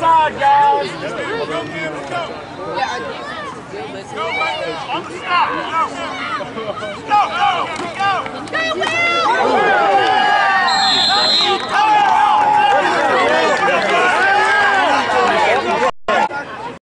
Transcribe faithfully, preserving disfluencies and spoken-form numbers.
side, guys. Go, go. Go, on the stop. Go. Go, go.